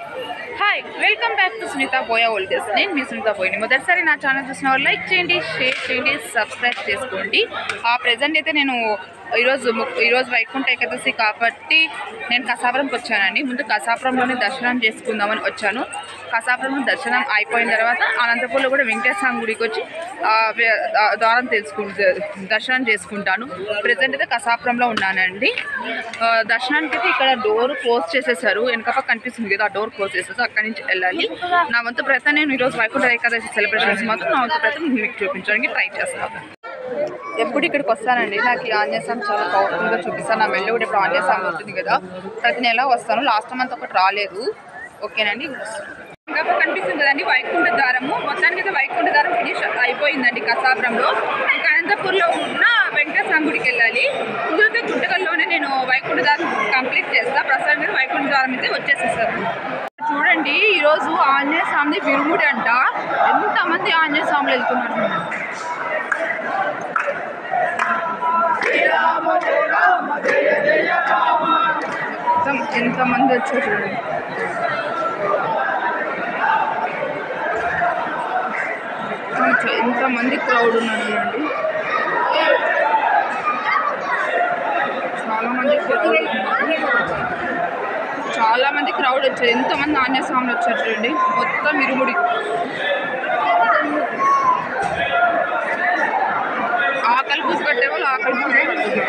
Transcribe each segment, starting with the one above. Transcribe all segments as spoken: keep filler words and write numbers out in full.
Hi welcome back to Sunitha Boya old days. నేను మీ సునీతాబోయని. మొదటిసారి నా ఛానల్ చూసిన వాళ్ళు లైక్ చేయండి, షేర్ చేయండి, సబ్స్క్రైబ్ చేసుకోండి. ఆ ప్రజెంట్ అయితే నేను ఈరోజు ఈరోజు వైకుంఠ ఏకాదశి కాబట్టి నేను కసాపురంకి వచ్చానండి. ముందు కసాపురంలోనే దర్శనం చేసుకుందామని వచ్చాను. కసాపురంలో దర్శనం అయిపోయిన తర్వాత అనంతపూర్లో కూడా వెంకటేశ్వర గుడికి వచ్చి ద్వారం తెలుసుకుంటూ దర్శనం చేసుకుంటాను. ప్రజెంట్ అయితే కసాపురంలో ఉన్నానండి. దర్శనానికి అయితే ఇక్కడ డోర్ క్లోజ్ చేసేసారు. వెనక కనిపిస్తుంది కదా, ఆ డోర్ క్లోజ్ చేసేసి అక్కడి నుంచి వెళ్ళాలి. నా వంతు ప్రయత్నం నేను ఈరోజు వైకుంఠ ఏకాదశి సెలబ్రేషన్స్ మాత్రం నా వంతు ప్రయత్నం మీకు చూపించడానికి ట్రై చేస్తాను. ఎప్పుడు ఇక్కడికి వస్తానండి, నాకు ఈ ఆంజనేయ స్వామి చాలా పవర్ఫుల్గా చూపిస్తాను. నా మెల్ల కూడా ఇప్పుడు ఆంజనేయ స్వామి ఉంటుంది కదా, ప్రతి నెల వస్తాను. లాస్ట్ మంత్ ఒకటి రాలేదు. ఓకేనండి, ఇంకా కనిపిస్తుంది కదండి వైకుంఠ ద్వారము. మొత్తానికి అయితే వైకుంఠ ద్వారం ఫినిష్ అయిపోయిందండి కసాపురంలో. ఇంకా అనంతపూర్లో ఉన్న వెంకటేశ్వర గుడికి వెళ్ళాలి. కుదిరితే గుంటకల్లోనే నేను వైకుంఠ ద్వారం కంప్లీట్ చేస్తాను. ప్రస్తుతానికి వైకుంఠ ద్వారం అయితే వచ్చేసేసారు. చూడండి, ఈరోజు ఆంజనేయ స్వామి విరుముడి అంట. ఎంతమంది ఆంజనేయ స్వాములు వెళ్తున్నారు. ఎంతమంది వచ్చారు చూడండి. ఎంతమంది క్రౌడ్ ఉన్నారు చూడండి. చాలా మంది క్రౌడ్ చాలా మంది క్రౌడ్ వచ్చారు. ఎంతమంది ఆంజనేయ స్వాములు వచ్చారు చూడండి. మొత్తం ఇరుముడి. ఆకలి పూసి కట్టే వాళ్ళు ఆకలి పూసి కట్టుకుంటారు.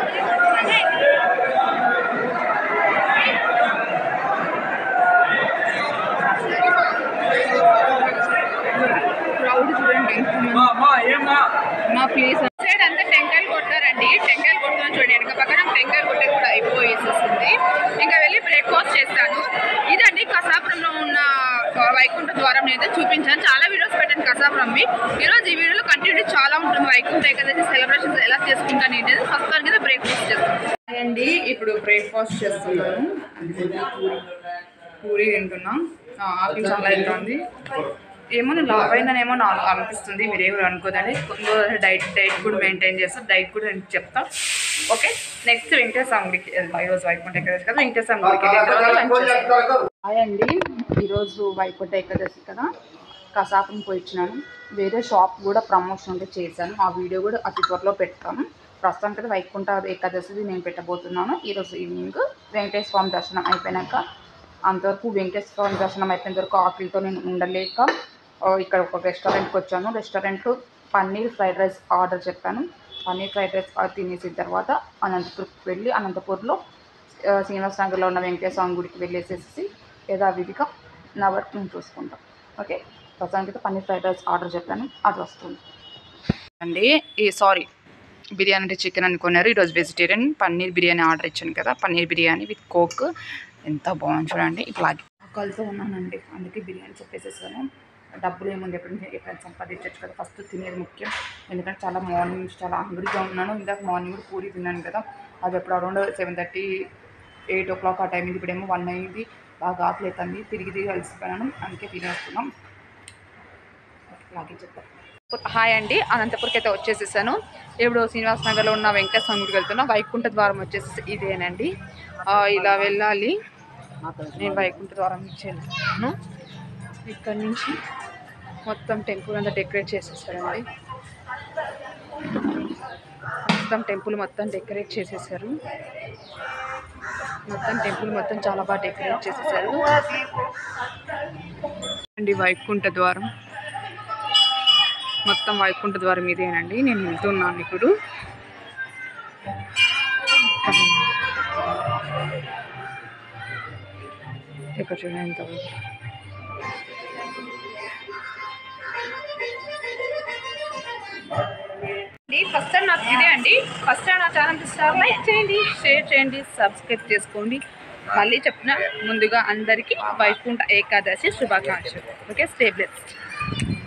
క్రౌడ్ చూడండి. నా ప్లేస్ సైడ్ అంతా టెంకాయలు కొట్టారండి. టెంకాయలు కొట్టుకొని చూడండి. వెనక పక్కన టెంకాయలు కొట్టేది కూడా అయిపోయేసేసింది. ఇంకా వెళ్ళి బ్రేక్ఫాస్ట్ చేస్తాను. ఇదండి కసాపురంలో ఉన్న వైకుంఠ ద్వారం అయితే చూపించాను. చాలా వీడియోస్ పెట్టాను కసాపురంవి. ఈరోజు ఈ వీడియోలో కంటిన్యూ చాలా ఉంటుంది. వైకుంఠ ఏకాదశి సెలబ్రేషన్స్ ఎలా చేసుకుంటాను ఏంటంటే ఫస్ట్ వరకు అయితే బ్రేక్ఫాస్ట్ చేస్తాను అండి. ఇప్పుడు బ్రేక్ఫాస్ట్ చేస్తున్నాను. పూరి తింటున్నా. ఆకలి చాలా అవుతుంది. ఏమో నేను లావ్ అయినానేమో నాకు అనిపిస్తుంది. మీరు ఏమో అనుకోదండి. కొందరు డైట్ డైట్ కూడా మెయింటైన్ చేస్తారు. డైట్ కూడా నేను చెప్తాను. ఓకే, నెక్స్ట్ వెంకటేశ్వర గుడికి వెళ్తాం. ఈరోజు వైకుంఠ ఏకాదశి కదా, వెంకటేశ్వర గుడికి వెళ్ళి హాయ్ అండి. ఈరోజు వైకుంఠ ఏకాదశి కదా, కసాపురం పోయి ఇచ్చినాను. వేరే షాప్ కూడా ప్రమోషన్ ఉంటే చేశాను. ఆ వీడియో కూడా అతి త్వరలో పెడతాను. ప్రస్తుతానికి కదా వైకుంఠ ఏకాదశి నేను పెట్టబోతున్నాను. ఈరోజు ఈవినింగ్ వెంకటేశ్వర స్వామి దర్శనం అయిపోయినాక, అంతవరకు వెంకటేశ్వర స్వామి దర్శనం అయిపోయిన వరకు ఆకలితో నేను ఉండలేక ఇక్కడ ఒక రెస్టారెంట్కి వచ్చాను. Restaurant paneer fried rice order చెప్పాను. పన్నీర్ ఫ్రైడ్ రైస్ తినేసిన తర్వాత అనంతపూర్కి వెళ్ళి అనంతపూర్లో శ్రీనివాస నగర్లో ఉన్న వెంకటేశ్వర స్వామి గుడికి వెళ్ళేసేసి యథావిధిగా నా వర్క్ నేను చూసుకుంటాను. ఓకే, ప్రస్తుతానికి అయితే పన్నీర్ ఫ్రైడ్ రైస్ ఆర్డర్ చెప్పాను, అది వస్తుంది అండి. ఈ సారీ బిర్యానీ అంటే చికెన్ అనుకున్నారు. ఈరోజు వెజిటేరియన్ పన్నీర్ బిర్యానీ ఆర్డర్ ఇచ్చాను కదా, పన్నీర్ బిర్యానీ విత్ కోక్. ఎంత బాగుంది చూడండి. ఇట్లాగే ఆకలితో ఉన్నానండి, అందుకే బిర్యానీ చెప్పేసేసాను. డబ్బులు ఏముంది, ఎప్పుడు ఎప్పుడైనా సంపాదించవచ్చు కదా, ఫస్ట్ తినేది ముఖ్యం. ఎందుకంటే చాలా మార్నింగ్ నుంచి చాలా హంగ్రీగా ఉన్నాను. ఇందాక మార్నింగ్ కూడా పూరి తిన్నాను కదా, అది ఎప్పుడు around seven thirty eight o'clock ఆ టైం ఇది. ఇప్పుడేమో వన్ అయింది. బాగా ఆకలి అవుతుంది. తిరిగి తిరిగి కలిసిపోయాను, అందుకే తినేస్తున్నాం. అలాగే చెప్తాను. హాయ్ అండి, అనంతపూర్కి అయితే వచ్చేసేసాను. ఇప్పుడు శ్రీనివాస నగర్లో ఉన్న వెంకటేశ్వర గుడికి వెళ్తున్నా. వైకుంఠ ద్వారం వచ్చేసి ఇదేనండి. ఇలా వెళ్ళాలి. నేను వైకుంఠ ద్వారం ఇచ్చాను. ఇక్కడ నుంచి మొత్తం టెంపుల్ అంతా డెకరేట్ చేసేసారండి. మొత్తం టెంపుల్ మొత్తం డెకరేట్ చేసేసారు. మొత్తం టెంపుల్ మొత్తం చాలా బాగా డెకరేట్ చేసేసారు అండి. వైకుంఠ ద్వారం మొత్తం వైకుంఠ ద్వారం ఇదేనండి. నేను వెళ్తున్నాను ఇప్పుడు. ఇక్కడ చూడండి ఎంత ఫస్ట్ టైం నాకు ఇదే అండి. ఫస్ట్ టైం నా ఛానల్ చూస్తారు, లైక్ చేయండి, షేర్ చేయండి, సబ్స్క్రైబ్ చేసుకోండి. మళ్ళీ చెప్పిన ముందుగా అందరికీ వైకుంఠ ఏకాదశి శుభాకాంక్షలు. Okay, stay blessed.